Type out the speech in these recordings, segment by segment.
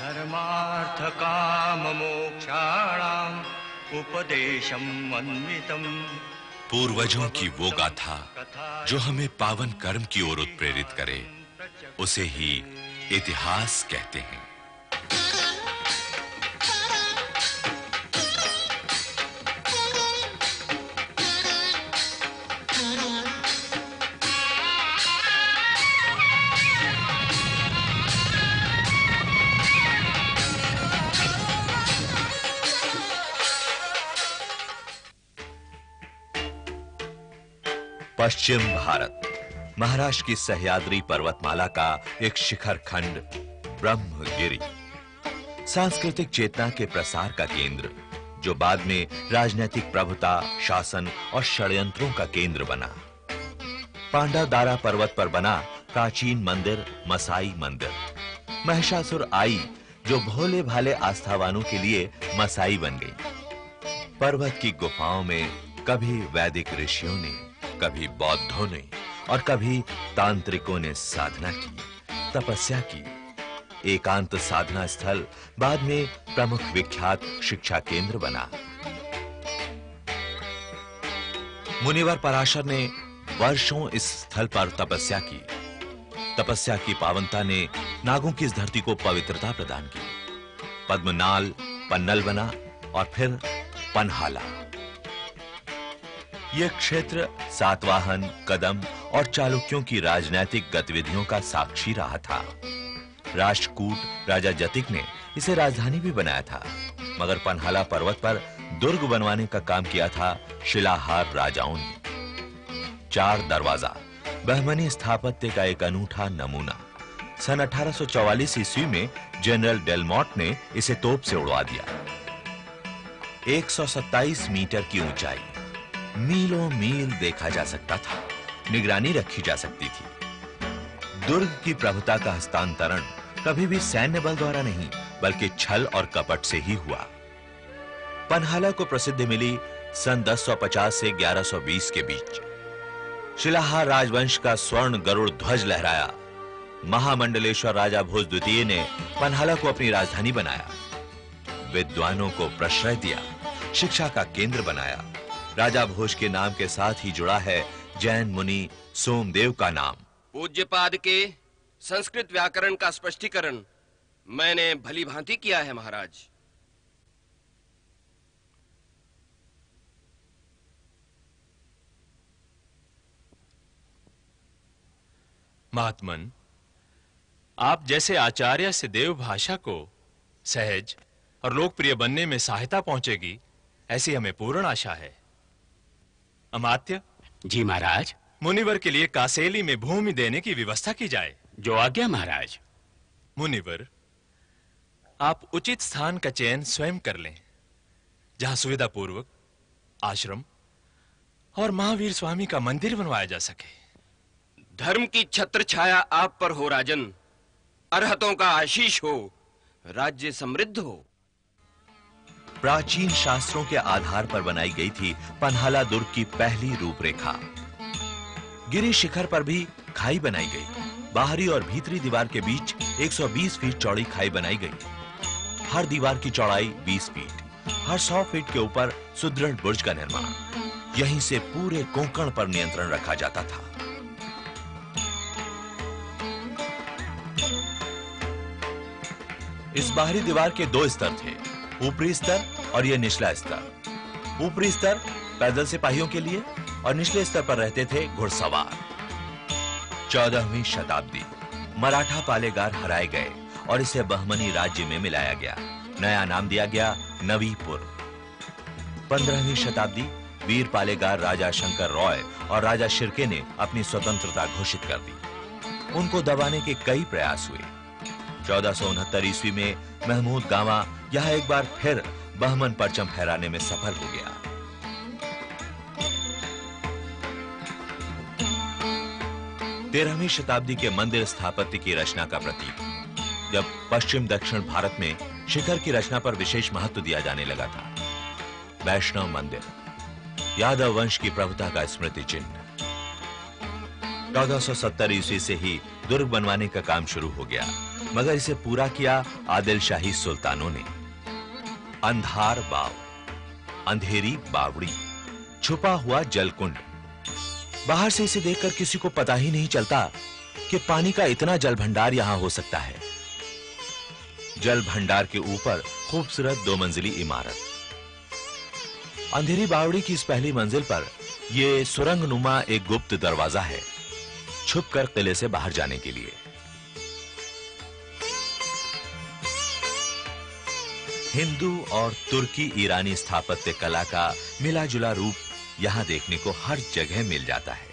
धर्मार्थ काम मोक्षाणाम उपदेशम अन्वितम। पूर्वजों की वो गाथा जो हमें पावन कर्म की ओर उत्प्रेरित करे, उसे ही इतिहास कहते हैं। पश्चिम भारत महाराष्ट्र की सह्याद्री पर्वतमाला का एक शिखर खंड ब्रह्मगिरि, सांस्कृतिक चेतना के प्रसार का केंद्र, जो बाद में राजनीतिक प्रभुता, शासन और षड्यंत्रों का केंद्र बना। पांडवदारा पर्वत पर बना प्राचीन मंदिर मसाई मंदिर, महिषासुर आई जो भोले भाले आस्थावानों के लिए मसाई बन गई। पर्वत की गुफाओं में कभी वैदिक ऋषियों ने, कभी बौद्धों ने और कभी तांत्रिकों ने साधना की, तपस्या की। एकांत साधना स्थल बाद में प्रमुख विख्यात शिक्षा केंद्र बना। मुनिवर पराशर ने वर्षों इस स्थल पर तपस्या की। तपस्या की पावनता ने नागों की इस धरती को पवित्रता प्रदान की। पद्मनाल पन्नल बना और फिर पन्हाला। यह क्षेत्र सातवाहन, कदम और चालुक्यों की राजनीतिक गतिविधियों का साक्षी रहा था। राष्ट्रकूट राजा जतिक ने इसे राजधानी भी बनाया था, मगर पन्हाला पर्वत पर दुर्ग बनवाने का काम किया था शिलाहार राजाओं ने। 4 दरवाजा बहमनी स्थापत्य का एक अनूठा नमूना। सन 1844 ईस्वी में जनरल डेलमोट ने इसे तोप से उड़वा दिया। 127 मीटर की ऊंचाई, मीलों मील देखा जा सकता था, निगरानी रखी जा सकती थी। दुर्ग की प्रभुता का हस्तांतरण कभी भी सैन्य बल द्वारा नहीं, बल्कि छल और कपट से ही हुआ। पन्हाला को प्रसिद्धि मिली सन 1050 से 1120 के बीच। शिलाहार राजवंश का स्वर्ण गरुड़ ध्वज लहराया। महामंडलेश्वर राजा भोज द्वितीय ने पन्हाला को अपनी राजधानी बनाया, विद्वानों को प्रश्रय दिया, शिक्षा का केंद्र बनाया। राजा भोज के नाम के साथ ही जुड़ा है जैन मुनि सोमदेव का नाम। पूज्यपाद के संस्कृत व्याकरण का स्पष्टीकरण मैंने भली भांति किया है महाराज। महात्मन, आप जैसे आचार्य से देव भाषा को सहज और लोकप्रिय बनने में सहायता पहुंचेगी, ऐसी हमें पूर्ण आशा है। अमात्य जी महाराज। मुनिवर के लिए कासेली में भूमि देने की व्यवस्था की जाए। जो आज्ञा महाराज। मुनिवर, आप उचित स्थान का चयन स्वयं कर लें, जहां सुविधा पूर्वक आश्रम और महावीर स्वामी का मंदिर बनवाया जा सके। धर्म की छत्र छाया आप पर हो राजन, अरहतों का आशीष हो, राज्य समृद्ध हो। प्राचीन शास्त्रों के आधार पर बनाई गई थी पन्हाला दुर्ग की पहली रूपरेखा। गिरि शिखर पर भी खाई बनाई गई। बाहरी और भीतरी दीवार के बीच 120 फीट चौड़ी खाई बनाई गई। हर दीवार की चौड़ाई 20 फीट, हर 100 फीट के ऊपर सुदृढ़ बुर्ज का निर्माण। यहीं से पूरे कोंकण पर नियंत्रण रखा जाता था। इस बाहरी दीवार के 2 स्तर थे, ऊपरी स्तर और यह निचला स्तर। ऊपरी स्तर पैदल सिपाहियों के लिए और निचले स्तर पर रहते थे घुड़सवार। 14वीं शताब्दी, मराठा पालेगार हराए गए और इसे बहमनी राज्य में मिलाया गया। नया नाम दिया गया नवीपुर। 15वीं शताब्दी, वीर पालेगार राजा शंकर रॉय और राजा शिर्के ने अपनी स्वतंत्रता घोषित कर दी। उनको दबाने के कई प्रयास हुए। 1469 ईस्वी में महमूद गामा यहां एक बार फिर बहमन परचम फहराने में सफल हो गया। 13वीं शताब्दी के मंदिर स्थापत्य की रचना का प्रतीक, जब पश्चिम दक्षिण भारत में शिखर की रचना पर विशेष महत्व दिया जाने लगा था। वैष्णव मंदिर, यादव वंश की प्रभुता का स्मृति चिन्ह। 1470 ईस्वी से ही दुर्ग बनवाने का काम शुरू हो गया, मगर इसे पूरा किया आदिल शाही सुल्तानों ने। अंधार बाव, अंधेरी बावड़ी, छुपा हुआ जलकुंड। बाहर से इसे देखकर किसी को पता ही नहीं चलता कि पानी का इतना जल भंडार यहां हो सकता है। जल भंडार के ऊपर खूबसूरत 2 मंजिली इमारत। अंधेरी बावड़ी की इस पहली मंजिल पर यह सुरंग नुमा एक गुप्त दरवाजा है, छुपकर किले से बाहर जाने के लिए। हिंदू और तुर्की ईरानी स्थापत्य कला का मिला जुला रूप यहां देखने को हर जगह मिल जाता है।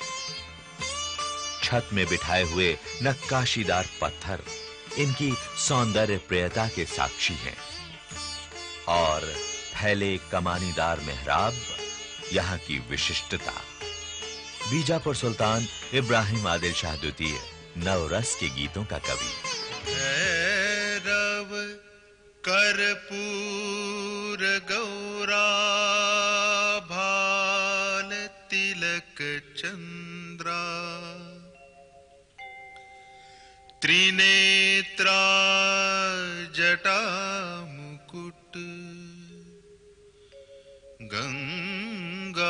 छत में बिठाए हुए नक्काशीदार पत्थर इनकी सौंदर्य प्रियता के साक्षी हैं, और फैले कमानीदार मेहराब यहां की विशिष्टता। बीजापुर सुल्तान इब्राहिम आदिल शाह द्वितीय नवरस के गीतों का कवि। भैरव कर्पूर गौरा भाल तिलक चंद्रा त्रिनेत्रा जटा मुकुट गंगाधरा।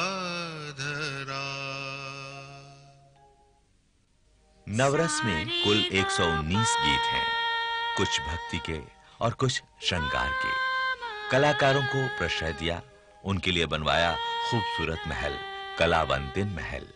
नवरस में कुल 119 गीत हैं, कुछ भक्ति के और कुछ श्रृंगार के। कलाकारों को प्रश्रय दिया, उनके लिए बनवाया खूबसूरत महल, कलावंतिन महल।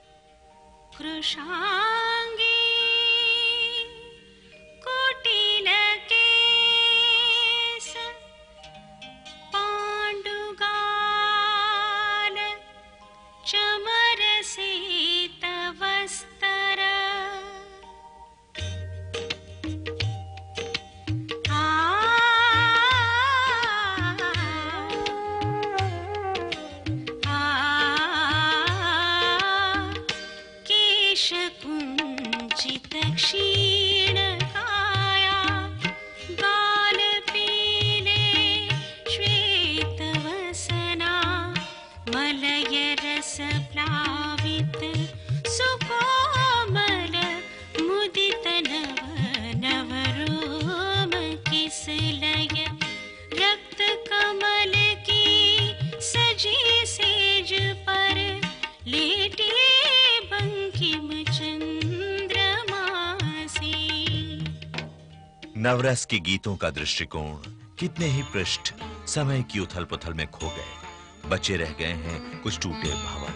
नवरस के गीतों का दृष्टिकोण कितने ही पृष्ठ समय की उथल पुथल में खो गए। बचे रह गए हैं कुछ टूटे भवन।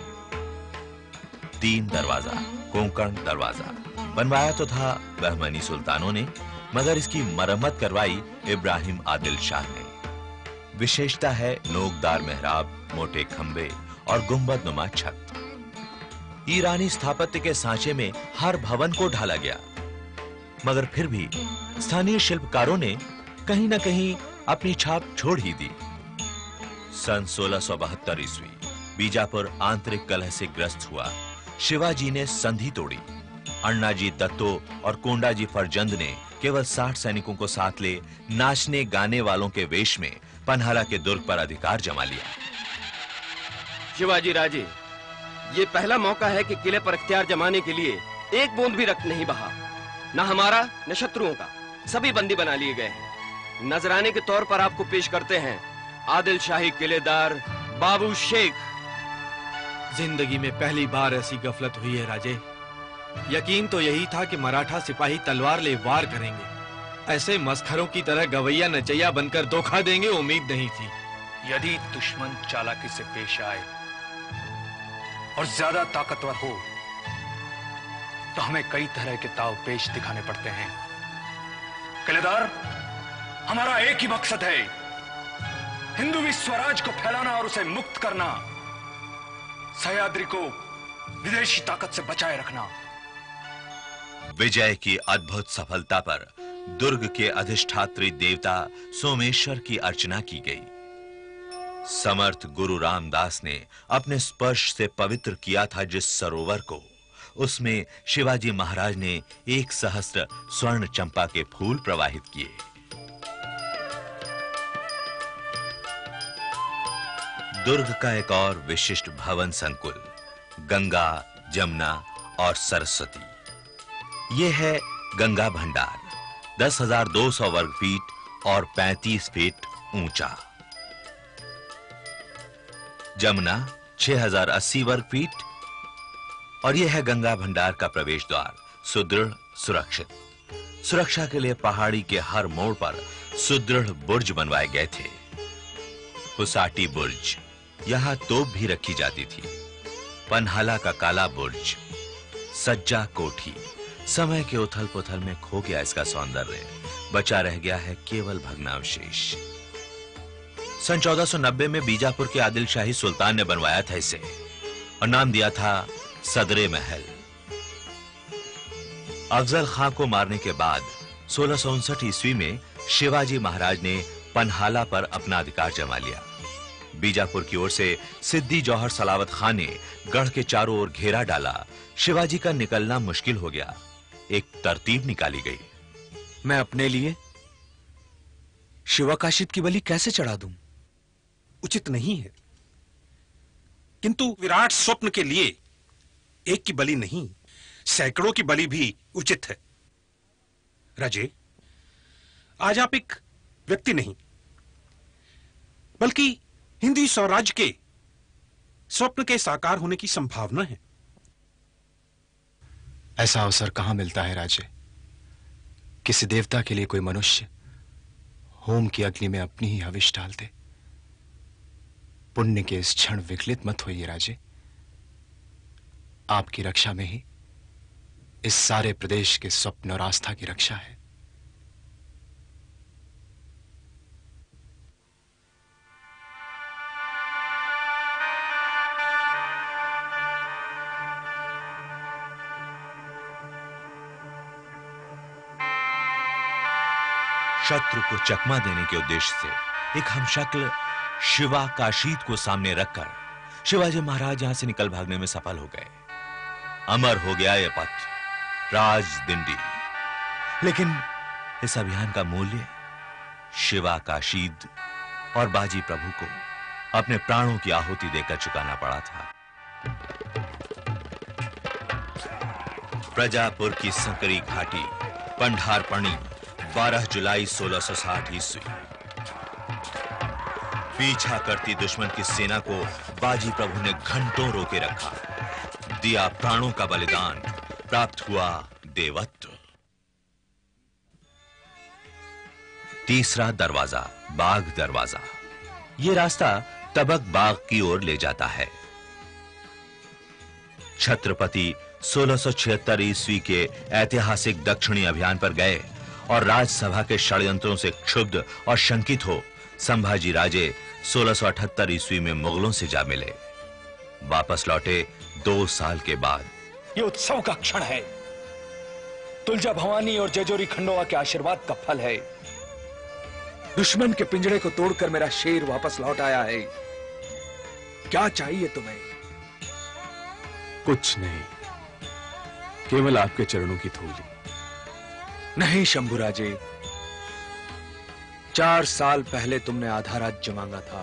3 दरवाजा, कोंकण दरवाजा बनवाया तो था बहमनी सुल्तानों ने, मगर इसकी मरम्मत करवाई इब्राहिम आदिल शाह ने। विशेषता है नोकदार मेहराब, मोटे खंबे और गुंबद नुमा छत। ईरानी स्थापत्य के सांचे में हर भवन को ढाला गया, मगर फिर भी स्थानीय शिल्पकारों ने कहीं ना कहीं अपनी छाप छोड़ ही दी। सन 1672 ईस्वी बीजापुर आंतरिक कलह से ग्रस्त हुआ। शिवाजी ने संधि तोड़ी। अण्णाजी दत्तो और कोंडाजी फरजंद ने केवल 60 सैनिकों को साथ ले नाचने गाने वालों के वेश में पन्हाला के दुर्ग पर अधिकार जमा लिया। शिवाजी राजे, ये पहला मौका है कि किले पर अख्तियार जमाने के लिए एक बूंद भी रक्त नहीं बहा। न हमारा न शत्रुओं का, सभी बंदी बना लिए गए हैं। नजराने के तौर पर आपको पेश करते हैं आदिल शाही किलेदार बाबू शेख। जिंदगी में पहली बार ऐसी गफलत हुई है राजे। यकीन तो यही था कि मराठा सिपाही तलवार ले वार करेंगे। ऐसे मस्खरों की तरह गवैया नचैया बनकर धोखा देंगे, उम्मीद नहीं थी। यदि दुश्मन चालाकी से पेश आए और ज्यादा ताकतवर हो तो हमें कई तरह के ताव पेश दिखाने पड़ते हैं। किलेदार, हमारा एक ही मकसद है, हिंदू स्वराज को फैलाना और उसे मुक्त करना, सह्याद्री को विदेशी ताकत से बचाए रखना। विजय की अद्भुत सफलता पर दुर्ग के अधिष्ठात्री देवता सोमेश्वर की अर्चना की गई। समर्थ गुरु रामदास ने अपने स्पर्श से पवित्र किया था जिस सरोवर को, उसमें शिवाजी महाराज ने 1 सहस्त्र स्वर्ण चंपा के फूल प्रवाहित किए। दुर्ग का एक और विशिष्ट भवन संकुल गंगा, जमुना और सरस्वती। यह है गंगा भंडार, 10,200 वर्ग फीट और 35 फीट ऊंचा। जमुना 6,080 वर्ग फीट और यह है गंगा भंडार का प्रवेश द्वार, सुदृढ़ सुरक्षित। सुरक्षा के लिए पहाड़ी के हर मोड़ पर सुदृढ़ बुर्ज बनवाए गए थे। हुसाटी बुर्ज, यहां तोप भी रखी जाती थी। पन्हाला का काला बुर्ज, सज्जा कोठी, समय के उथल पुथल में खो गया इसका सौंदर्य, बचा रह गया है केवल भग्नावशेष। सन 1490 में बीजापुर के आदिल शाही सुल्तान ने बनवाया था इसे और नाम दिया था सदरे महल। अफजल खां को मारने के बाद 1659 ईस्वी में शिवाजी महाराज ने पन्हाला पर अपना अधिकार जमा लिया। बीजापुर की ओर से सिद्दी जौहर सलावत खान ने गढ़ के चारों ओर घेरा डाला। शिवाजी का निकलना मुश्किल हो गया। एक तरतीब निकाली गई। मैं अपने लिए शिवाकाशित की बलि कैसे चढ़ा दूं? उचित नहीं है, किंतु विराट स्वप्न के लिए एक की बलि नहीं, सैकड़ों की बलि भी उचित है। राजे, आज आप एक व्यक्ति नहीं बल्कि हिंदी स्वराज्य के स्वप्न के साकार होने की संभावना है। ऐसा अवसर कहां मिलता है राजे? किसी देवता के लिए कोई मनुष्य होम की अग्नि में अपनी ही हविष डाल दे। पुण्य के इस क्षण विकलित मत होइए राजे। आपकी रक्षा में ही इस सारे प्रदेश के स्वप्न और आस्था की रक्षा है। शत्रु को चकमा देने के उद्देश्य से एक हमशक्ल शिवा काशीद को सामने रखकर शिवाजी महाराज यहां से निकल भागने में सफल हो गए। अमर हो गया यह पथ, राजदिंडी। लेकिन इस अभियान का मूल्य शिवा काशीद और बाजी प्रभु को अपने प्राणों की आहुति देकर चुकाना पड़ा था। प्रजापुर की संकरी घाटी, पंढारपणी, 12 जुलाई 1660 ईस्वी। पीछा करती दुश्मन की सेना को बाजी प्रभु ने घंटों रोके रखा। दिया प्राणों का बलिदान, प्राप्त हुआ देवत्व। तीसरा दरवाजा, बाघ दरवाजा। यह रास्ता तबक बाग की ओर ले जाता है। छत्रपति 1676 ईस्वी के ऐतिहासिक दक्षिणी अभियान पर गए और राजसभा के षड्यंत्रों से क्षुब्ध और शंकित हो संभाजी राजे 1678 ईस्वी में मुगलों से जा मिले। वापस लौटे 2 साल के बाद। ये उत्सव का क्षण है। तुलजा भवानी और जयजोरी खंडोवा के आशीर्वाद का फल है। दुश्मन के पिंजरे को तोड़कर मेरा शेर वापस लौट आया है। क्या चाहिए तुम्हें? कुछ नहीं, केवल आपके चरणों की धूल। नहीं शंभुराजे, 4 साल पहले तुमने आधा राज्य मांगा था।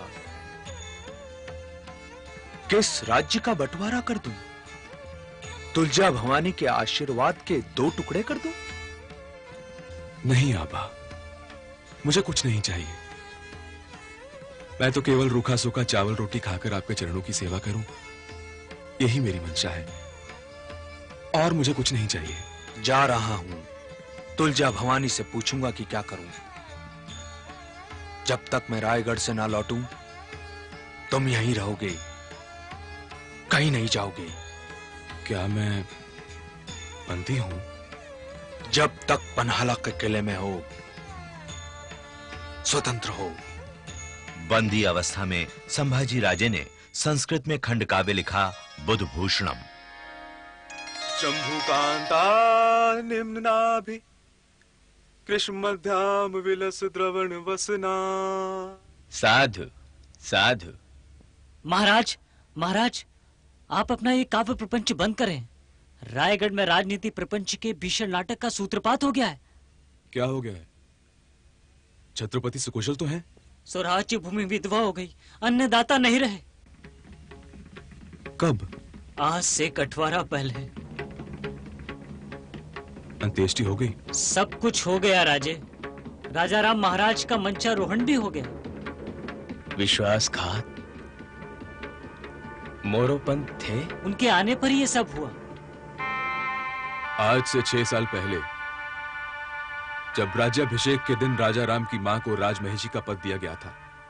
किस राज्य का बंटवारा कर दूं? तुलजा भवानी के आशीर्वाद के 2 टुकड़े कर दूं? नहीं आबा, मुझे कुछ नहीं चाहिए। मैं तो केवल रूखा सूखा चावल रोटी खाकर आपके चरणों की सेवा करूं, यही मेरी मंशा है, और मुझे कुछ नहीं चाहिए। जा रहा हूं, तुलजा भवानी से पूछूंगा कि क्या करूं। जब तक मैं रायगढ़ से ना लौटूं, तुम यहीं रहोगे, कहीं नहीं जाओगे। क्या मैं बंदी हूं? जब तक पन्हाला के किले में हो, स्वतंत्र हो। बंदी अवस्था में संभाजी राजे ने संस्कृत में खंड काव्य लिखा बुधभूषणम। शंभुकांता निम्नाभि कृष्ण मध्याम विलस द्रवण वसना। साधु साधु। महाराज, महाराज, आप अपना ये काव्य प्रपंच बंद करें। रायगढ़ में राजनीति प्रपंच के भीषण नाटक का सूत्रपात हो गया है। क्या हो गया है? छत्रपति सुकुशल तो हैं? स्वराज्य भूमि विधवा हो गई, अन्नदाता नहीं रहे। कब? आज से 1 अठवारा पहले। अंत्येष्टि हो गई? सब कुछ हो गया राजे। राजा राम महाराज का मंचारोहण भी हो गया। विश्वासघात, मोरोपंत थे? उनके आने पर ये सब हुआ। आज से 6 साल पहले जब राज्याभिषेक के दिन राजा राम की मां को राजमहिषी का पद दिया गया था,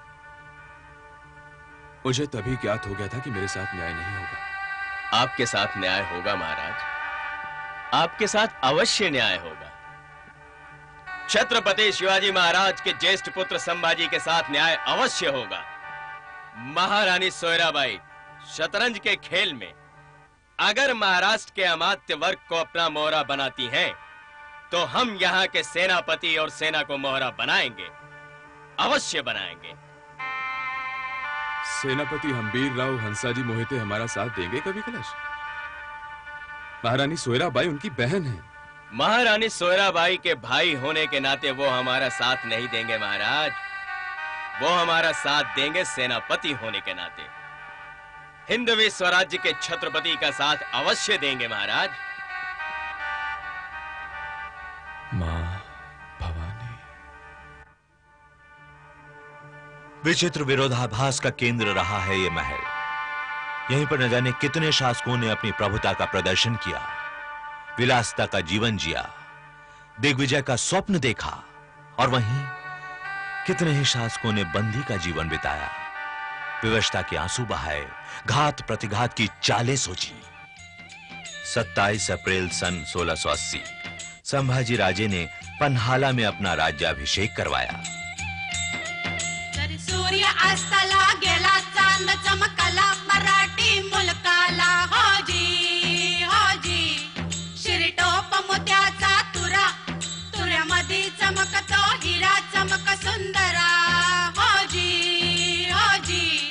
मुझे तभी ज्ञात हो गया था कि मेरे साथ न्याय नहीं होगा। आपके साथ न्याय होगा महाराज, आपके साथ अवश्य न्याय होगा। छत्रपति शिवाजी महाराज के ज्येष्ठ पुत्र संभाजी के साथ न्याय अवश्य होगा। महारानी सोयराबाई शतरंज के खेल में अगर महाराष्ट्र के अमात्य वर्ग को अपना मोहरा बनाती हैं, तो हम यहाँ के सेनापति और सेना को मोहरा बनाएंगे, अवश्य बनाएंगे। सेनापति हम्बीर राव हंसाजी मोहिते हमारा साथ देंगे कभी कलश? महारानी सोयराबाई उनकी बहन है। महारानी सोयराबाई के भाई होने के नाते वो हमारा साथ नहीं देंगे महाराज, वो हमारा साथ देंगे सेनापति होने के नाते। हिंदवी स्वराज्य के छत्रपति का साथ अवश्य देंगे महाराज। मां भवानी। विचित्र विरोधाभास का केंद्र रहा है ये महल। यहीं पर न जाने कितने शासकों ने अपनी प्रभुता का प्रदर्शन किया, विलासिता का जीवन जिया, दिग्विजय का स्वप्न देखा, और वहीं कितने ही शासकों ने बंदी का जीवन बिताया, विवशता के आंसू बहाए, घात प्रतिघात की चालें सोची। 27 अप्रैल सन 1680 संभाजी राजे ने पन्हाला में अपना राज्याभिषेक करवाया। सूर्य अस्ताला गेला, चांद चमकला, मराठी मुलकाला हो जी, शिरटोप मोत्याचा तुरा, तुऱ्यामध्ये चमकतो हिरा, चमक सुंदरा हो जी, हो जी।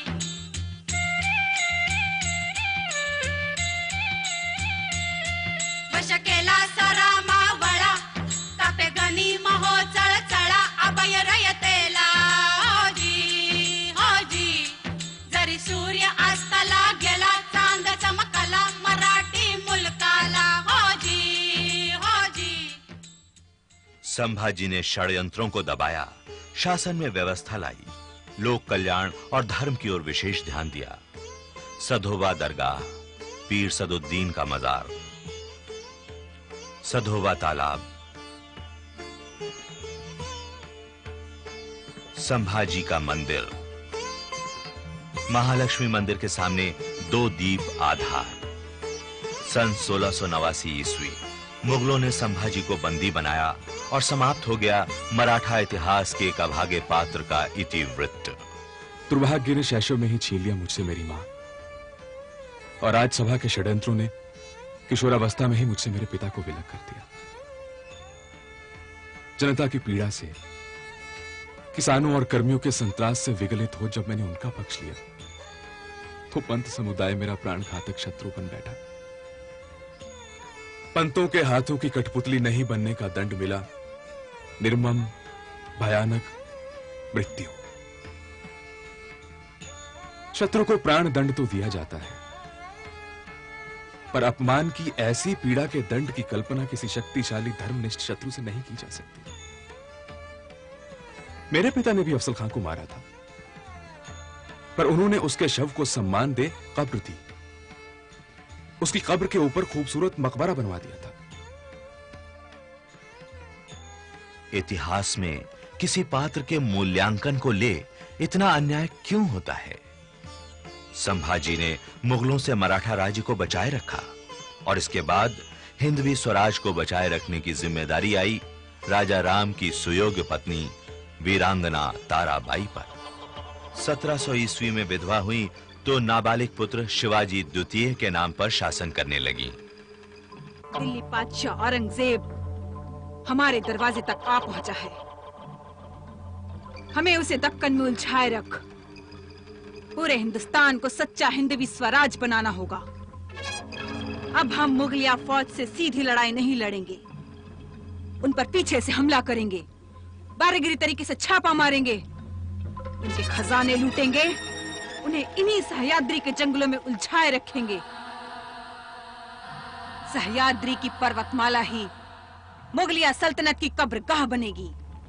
वश केला सरा मावळा, तापे गणी महो चळचळा, अभय रयतेला हो जी, जरी सूर्य अस्ताला गेला, चांद चमकला, मराठी मुलकाला हो जी। संभाजी ने षड्यंत्रों को दबाया, शासन में व्यवस्था लाई, लोक कल्याण और धर्म की ओर विशेष ध्यान दिया। सधोबा दरगाह, पीर सदुद्दीन का मजार, सधोबा तालाब, संभाजी का मंदिर, महालक्ष्मी मंदिर के सामने 2 दीप आधार। सन 1689 ईस्वी मुगलों ने संभाजी को बंदी बनाया और समाप्त हो गया मराठा इतिहास के एक अभागे पात्र का इतिवृत्त। दुर्भाग्य ने शैशव में ही छीन लिया मुझसे मेरी मां, और आज सभा के षड्यंत्रों ने किशोरावस्था में ही मुझसे मेरे पिता को विलग कर दिया। जनता की पीड़ा से, किसानों और कर्मियों के संत्रास से विगलित हो जब मैंने उनका पक्ष लिया, तो पंत समुदाय मेरा प्राणघातक शत्रु बन बैठा। पंतों के हाथों की कठपुतली नहीं बनने का दंड मिला, निर्मम भयानक मृत्यु। शत्रु को प्राण दंड तो दिया जाता है, पर अपमान की ऐसी पीड़ा के दंड की कल्पना किसी शक्तिशाली धर्मनिष्ठ शत्रु से नहीं की जा सकती। मेरे पिता ने भी अफजल खान को मारा था, पर उन्होंने उसके शव को सम्मान दे कब्र दी, उसकी कब्र के ऊपर खूबसूरत मकबरा बनवा दिया था। इतिहास में किसी पात्र के मूल्यांकन को ले इतना अन्याय क्यों होता है? संभाजी ने मुगलों से मराठा राज्य को बचाए रखा, और इसके बाद हिंदवी स्वराज को बचाए रखने की जिम्मेदारी आई राजा राम की सुयोग्य पत्नी वीरांगना ताराबाई पर। 1700 ईस्वी में विधवा हुई तो नाबालिग पुत्र शिवाजी द्वितीय के नाम पर शासन करने लगी। दिल्ली बादशाह औरंगजेब हमारे दरवाजे तक आ पहुंचा है। हमें उसे दक्कन में उलझाए रख पूरे हिंदुस्तान को सच्चा हिंदवी स्वराज बनाना होगा। अब हम मुगलिया फौज से सीधी लड़ाई नहीं लड़ेंगे, उन पर पीछे से हमला करेंगे, बारीगिरी तरीके से छापा मारेंगे, उनके खजाने लूटेंगे, उन्हें इन्हीं सह्याद्री के जंगलों में उलझाए रखेंगे। सह्याद्री की पर्वतमाला ही मुगलिया सल्तनत की कब्रगाह बनेगी।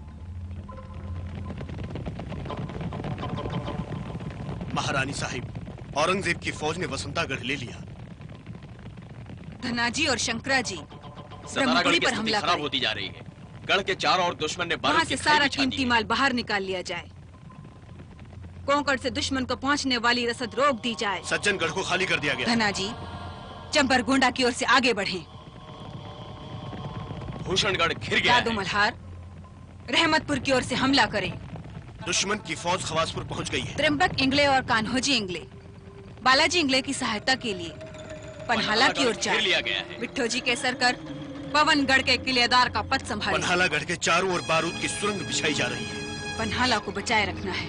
महारानी साहिब, औरंगजेब की फौज ने वसंतागढ़ ले लिया। धनाजी और शंकराजी ब्रह्मपुरी पर हमला खराब होती जा रही है। गढ़ के चारों ओर दुश्मन ने वहाँ से सारा कीमती माल बाहर निकाल लिया जाए। कोंकण से दुश्मन को पहुँचने वाली रसद रोक दी जाए। सज्जनगढ़ को खाली कर दिया गया। धनाजी चंबरगोंडा की ओर से आगे बढ़ें। भूषणगढ़ घिर गया दादू मल्हार रहमतपुर की ओर से हमला करें। दुश्मन की फौज खवासपुर पहुंच गई है। त्रिम्बक इंगले और कान्होजी इंगले बालाजी इंगले की सहायता के लिए पन्हाला की ओर जाए। विट्ठोजी के सरकर पवनगढ़ के किलेदार का पद संभाले। पन्हालागढ़ के चारों ओर बारूद की सुरंग बिछाई जा रही है। पन्हाला को बचाए रखना है।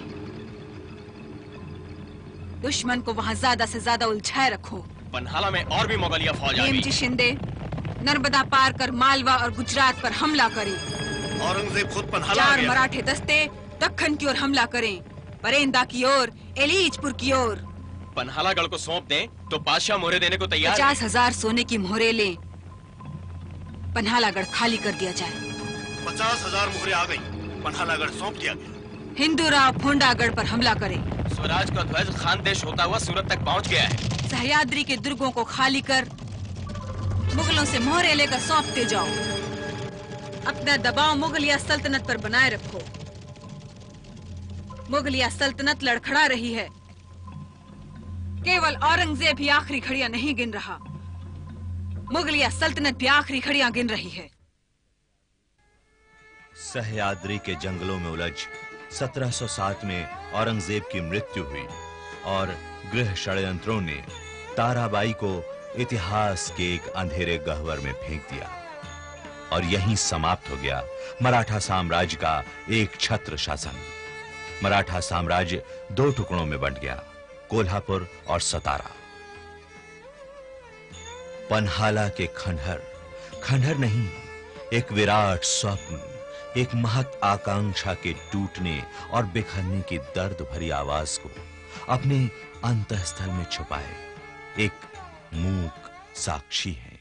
दुश्मन को वहाँ ज्यादा से ज्यादा उलझाए रखो। पन्हाला में और भी मुगलिया फौज आ गई। शिंदे नर्मदा पार कर मालवा और गुजरात पर हमला करें। औरंगजेब खुद पन्हाला चार मराठे दस्ते दक्खन की ओर हमला करें। परेंदा की ओर, एलीचपुर की ओर। पन्हालागढ़ को सौंप दें तो बादशाह मोहरे देने को तैयार 50,000 सोने की मोहरे लें। पन्हालागढ़ खाली कर दिया जाए। 50,000 मोहरे आ गई। पन्हालागढ़ सौंप दिया गया। हिंदूराव फोंडागढ़ पर हमला करें। स्वराज का ध्वज खानदेश होता हुआ सूरत तक पहुंच गया है। सह्याद्री के दुर्गों को खाली कर मुगलों से मोहरे लेकर सौंपते जाओ। अपना दबाव मुगलिया सल्तनत पर बनाए रखो। मुगलिया सल्तनत लड़खड़ा रही है। केवल औरंगजेब ही आखिरी घड़ियां नहीं गिन रहा, मुगलिया सल्तनत भी आखिरी घड़ियां गिन रही है। सह्याद्री के जंगलों में उलझ 1707 में औरंगजेब की मृत्यु हुई और गृह षड्यंत्रों ने ताराबाई को इतिहास के एक अंधेरे गह्वर में फेंक दिया और यहीं समाप्त हो गया मराठा साम्राज्य का एक छत्र शासन। मराठा साम्राज्य 2 टुकड़ों में बंट गया, कोल्हापुर और सतारा। पन्हाला के खंडहर खंडहर नहीं, एक विराट स्वप्न, एक महत आकांक्षा के टूटने और बिखरने की दर्द भरी आवाज को अपने अंतःस्थल में छुपाए एक मूक साक्षी है।